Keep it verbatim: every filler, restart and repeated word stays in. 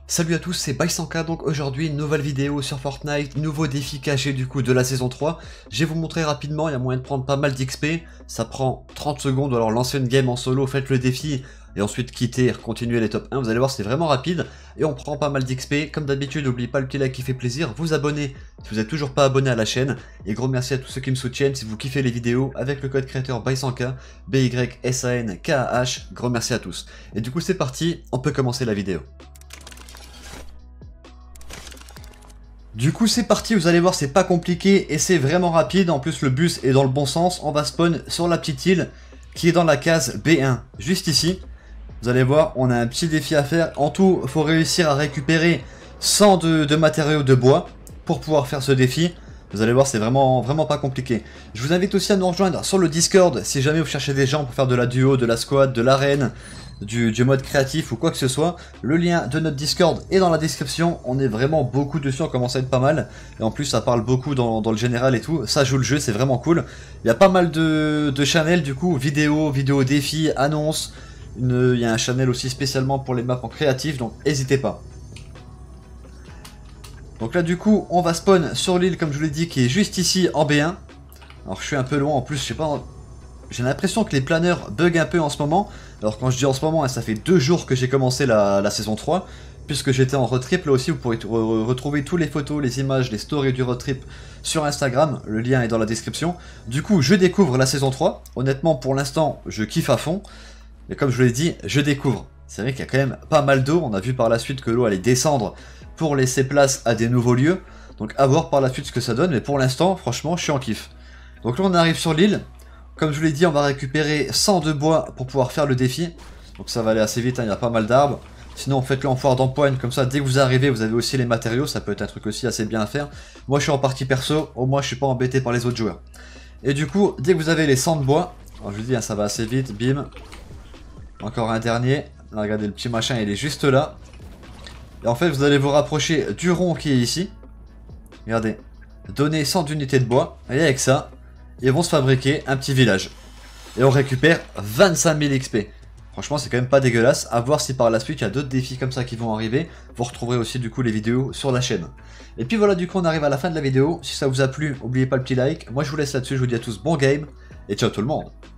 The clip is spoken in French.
Salut à tous, c'est By cent K, donc aujourd'hui une nouvelle vidéo sur Fortnite, nouveau défi caché du coup de la saison trois. Je vais vous montrer rapidement, il y a moyen de prendre pas mal d'X P, ça prend trente secondes, alors lancez une game en solo, faites le défi et ensuite quittez et continuez les top un, vous allez voir c'est vraiment rapide et on prend pas mal d'X P. Comme d'habitude, n'oubliez pas le petit like qui fait plaisir, vous abonner si vous n'êtes toujours pas abonné à la chaîne et gros merci à tous ceux qui me soutiennent si vous kiffez les vidéos avec le code créateur By cent K, B Y S A N K A H, gros merci à tous. Et du coup c'est parti, on peut commencer la vidéo. Du coup c'est parti, vous allez voir c'est pas compliqué et c'est vraiment rapide, en plus le bus est dans le bon sens, on va spawn sur la petite île qui est dans la case B un, juste ici. Vous allez voir, on a un petit défi à faire, en tout il faut réussir à récupérer cent de, de matériaux de bois pour pouvoir faire ce défi. Vous allez voir c'est vraiment, vraiment pas compliqué. Je vous invite aussi à nous rejoindre sur le Discord si jamais vous cherchez des gens pour faire de la duo, de la squad, de l'arène, Du, du mode créatif ou quoi que ce soit. Le lien de notre Discord est dans la description, on est vraiment beaucoup dessus, on commence à être pas mal, et en plus ça parle beaucoup dans, dans le général et tout, ça joue le jeu, c'est vraiment cool. Il y a pas mal de, de channels du coup, vidéo, vidéo défi, annonces, une, il y a un channel aussi spécialement pour les maps en créatif, donc n'hésitez pas. Donc là du coup on va spawn sur l'île comme je vous l'ai dit qui est juste ici en B un. Alors je suis un peu loin en plus, je sais pas... J'ai l'impression que les planeurs bug un peu en ce moment. Alors quand je dis en ce moment, ça fait deux jours que j'ai commencé la, la saison trois. Puisque j'étais en road trip, là aussi vous pourrez re retrouver toutes les photos, les images, les stories du road trip sur Instagram. Le lien est dans la description. Du coup je découvre la saison trois. Honnêtement pour l'instant je kiffe à fond. Mais comme je vous l'ai dit, je découvre. C'est vrai qu'il y a quand même pas mal d'eau. On a vu par la suite que l'eau allait descendre pour laisser place à des nouveaux lieux. Donc à voir par la suite ce que ça donne. Mais pour l'instant franchement je suis en kiff. Donc là on arrive sur l'île. Comme je vous l'ai dit, on va récupérer cent de bois pour pouvoir faire le défi. Donc ça va aller assez vite, hein, il y a pas mal d'arbres. Sinon faites-le en foire d'empoigne, comme ça dès que vous arrivez vous avez aussi les matériaux, ça peut être un truc aussi assez bien à faire. Moi je suis en partie perso, au moins je suis pas embêté par les autres joueurs. Et du coup, dès que vous avez les cent de bois, alors je vous dis hein, ça va assez vite, bim. Encore un dernier, là, regardez le petit machin il est juste là. Et en fait vous allez vous rapprocher du rond qui est ici. Regardez, donnez cent unités de bois, et avec ça... ils vont se fabriquer un petit village. Et on récupère vingt-cinq mille X P. Franchement c'est quand même pas dégueulasse. À voir si par la suite il y a d'autres défis comme ça qui vont arriver. Vous retrouverez aussi du coup les vidéos sur la chaîne. Et puis voilà, du coup on arrive à la fin de la vidéo. Si ça vous a plu, n'oubliez pas le petit like. Moi je vous laisse là-dessus, je vous dis à tous bon game. Et ciao tout le monde.